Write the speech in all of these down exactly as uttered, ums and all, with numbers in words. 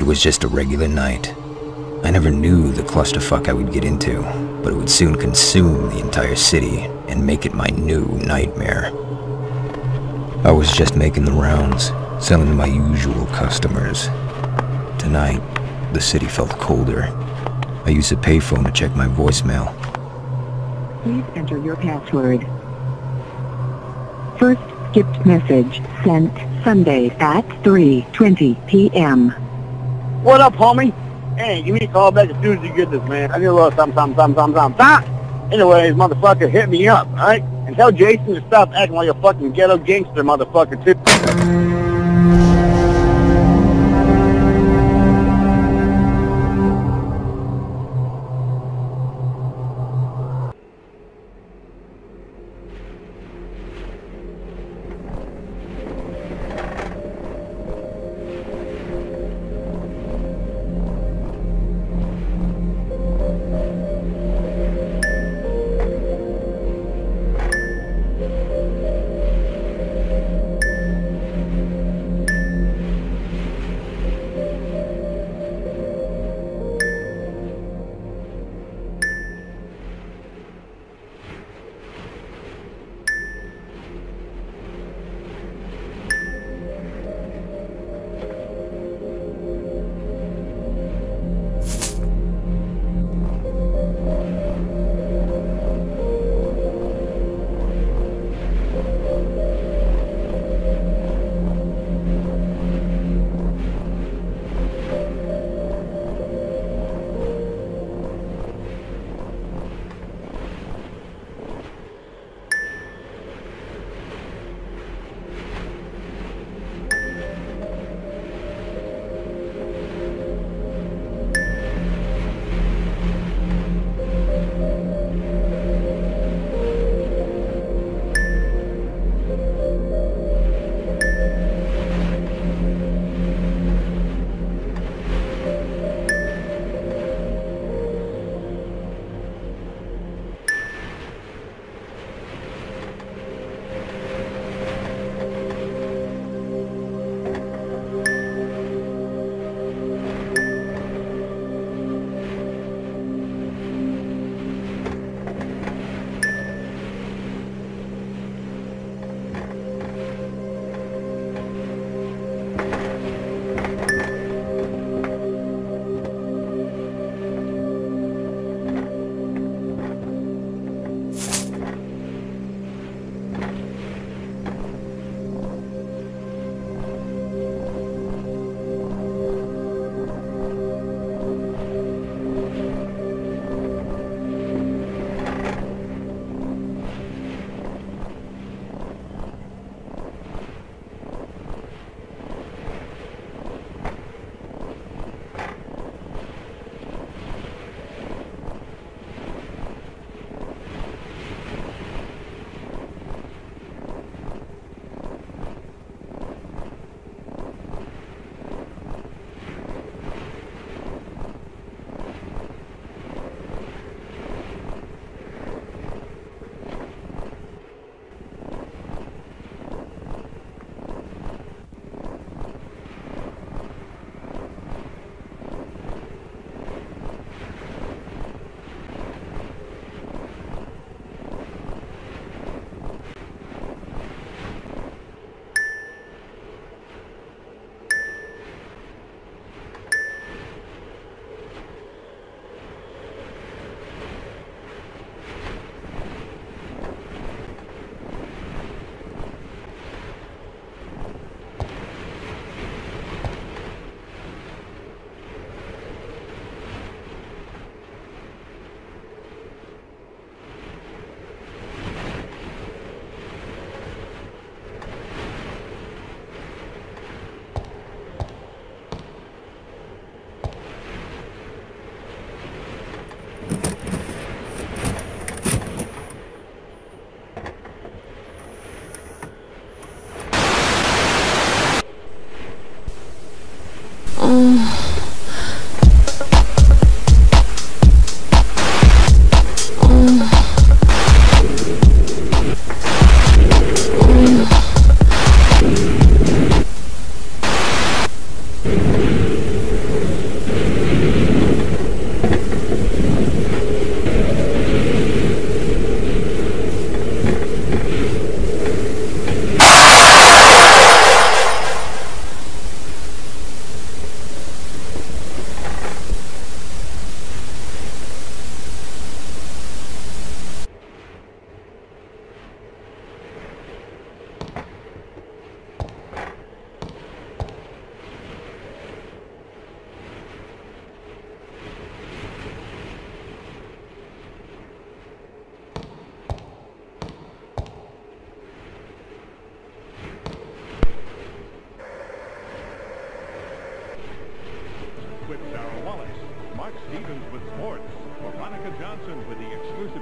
was just a regular night. I never knew the clusterfuck I would get into, but it would soon consume the entire city and make it my new nightmare. I was just making the rounds, selling to my usual customers. Tonight, the city felt colder. I used a payphone to check my voicemail. Please enter your password. First skipped message sent Sunday at three twenty p m What up, homie? Hey, give me a call back as soon as you get this, man. I need a little something, something, something, something, something. Stop! Anyways, motherfucker, hit me up, alright? And tell Jason to stop acting like a fucking ghetto gangster, motherfucker, too.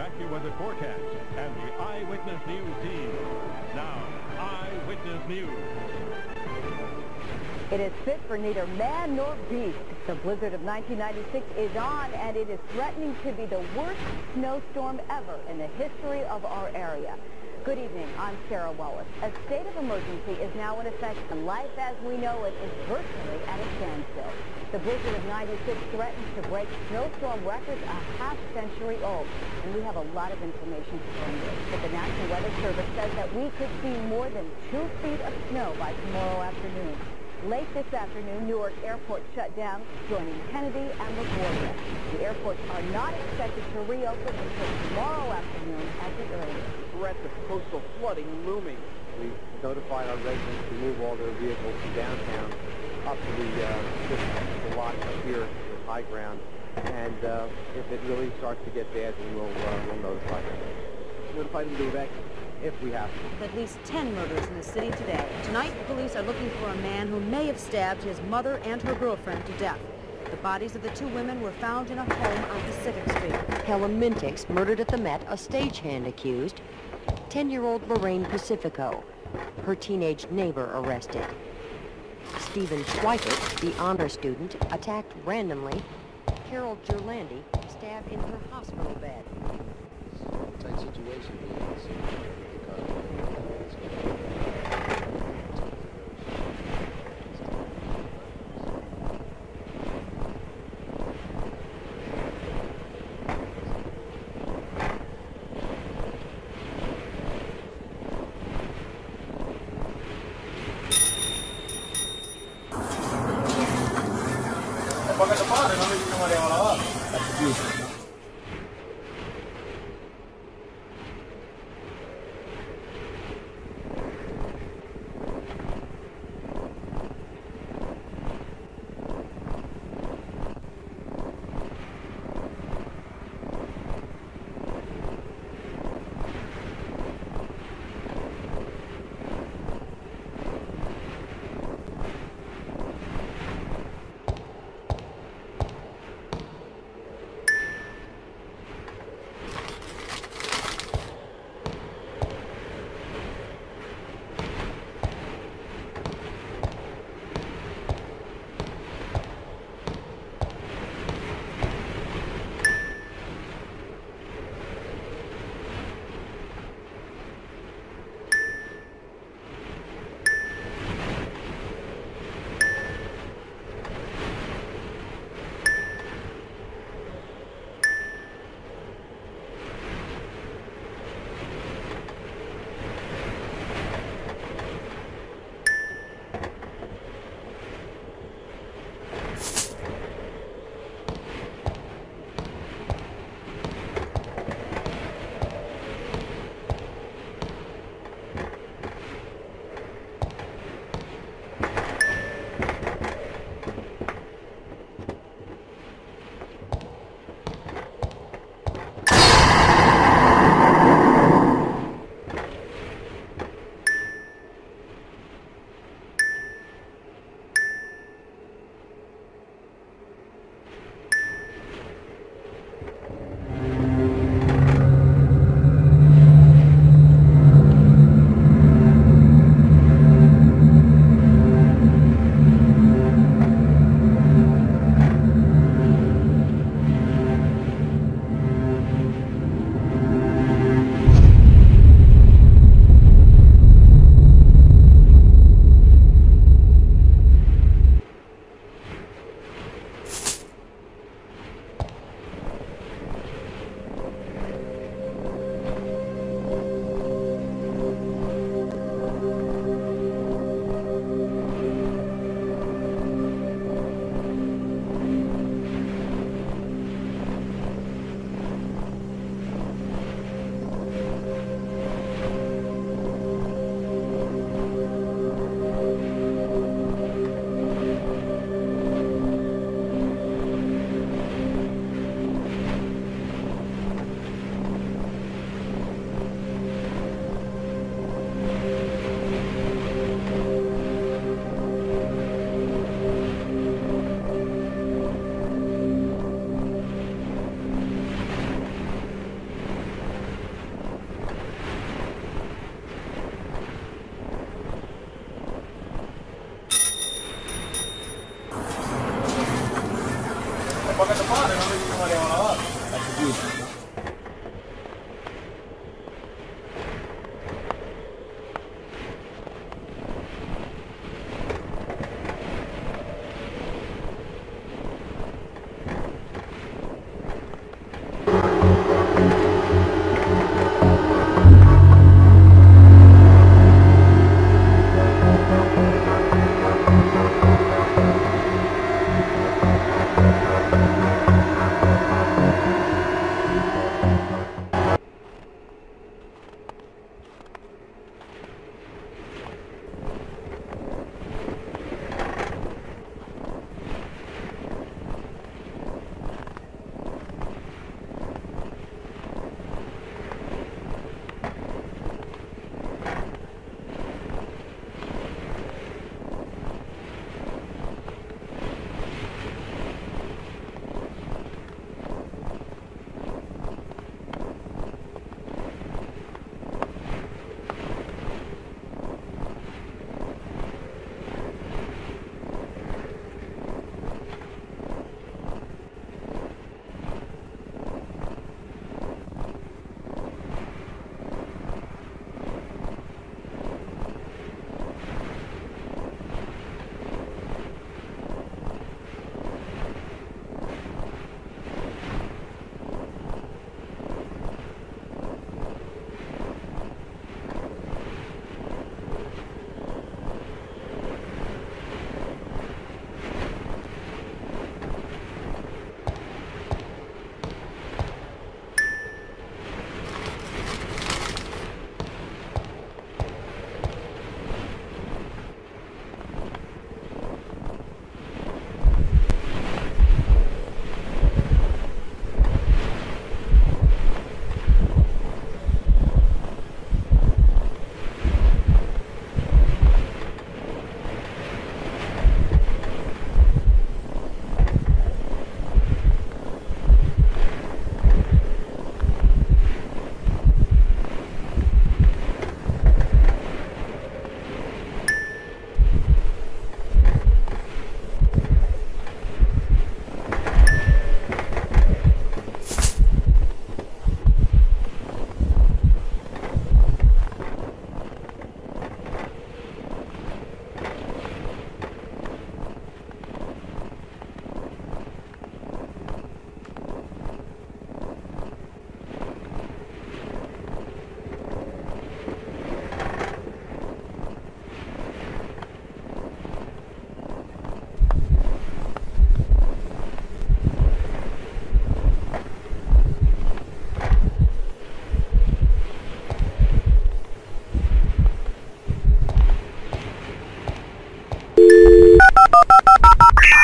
AccuWeather forecast and the Eyewitness News team. Now, Eyewitness News. It is fit for neither man nor beast. The blizzard of nineteen ninety-six is on, and it is threatening to be the worst snowstorm ever in the history of our area. Good evening, I'm Sarah Wallace. A state of emergency is now in effect, and life as we know it is virtually at a standstill. The blizzard of ninety-six threatens to break snowstorm records a half century old, and we have a lot of information to bring you. But the National Weather Service says that we could see more than two feet of snow by tomorrow afternoon. Late this afternoon, Newark Airport shut down, joining Kennedy and LaGuardia. The airports are not expected to reopen until tomorrow afternoon at the earliest. Threat of coastal flooding looming. We've notified our residents to move all their vehicles from downtown up to the, uh, the lot up here with high ground. And uh, if it really starts to get bad, then we'll, uh, we'll notify them. Notify them to evacuate if we have to. At least ten murders in the city today. Tonight, police are looking for a man who may have stabbed his mother and her girlfriend to death. The bodies of the two women were found in a home on Pacific Street. Helen Mintix, murdered at the Met, a stagehand accused. ten-year-old Lorraine Pacifico, her teenage neighbor arrested. Stephen Schweikert, the honor student, attacked randomly. Carol Gerlandi, stabbed in her hospital bed. Tight situation.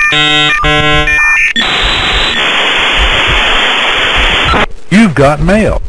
You've got mail.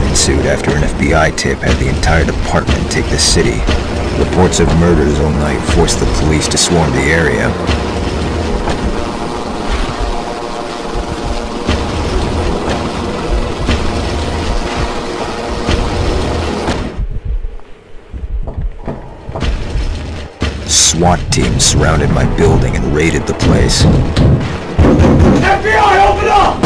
ensued after an F B I tip had the entire department take the city. Reports of murders all night forced the police to swarm the area. SWAT teams surrounded my building and raided the place. F B I, open up!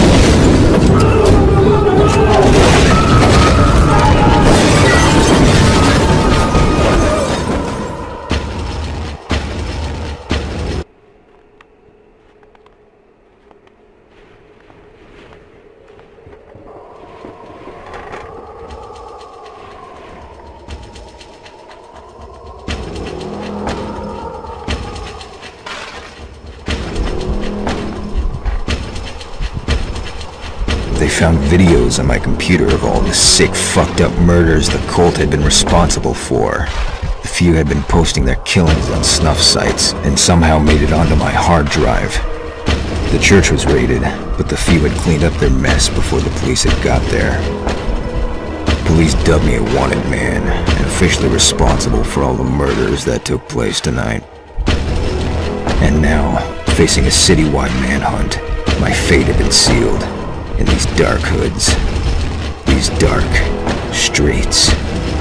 They found videos on my computer of all the sick, fucked up murders the cult had been responsible for. The few had been posting their killings on snuff sites, and somehow made it onto my hard drive. The church was raided, but the few had cleaned up their mess before the police had got there. Police dubbed me a wanted man, and officially responsible for all the murders that took place tonight. And now, facing a citywide manhunt, my fate had been sealed. In these dark hoods, these dark streets.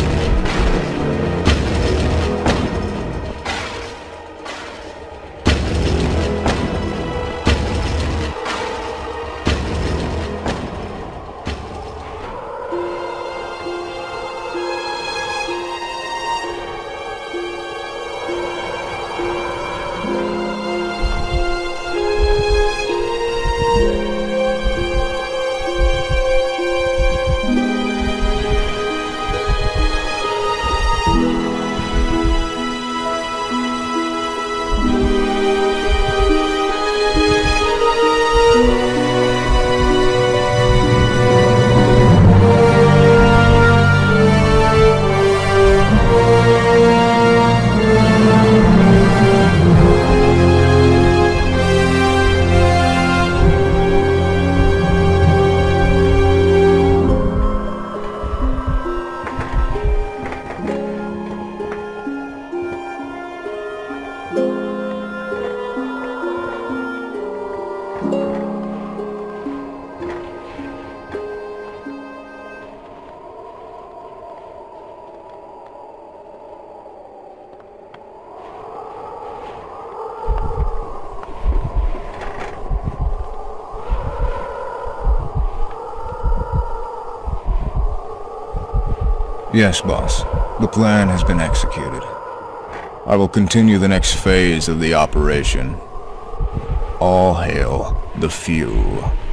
Yes, boss. The plan has been executed. I will continue the next phase of the operation. All hail the few.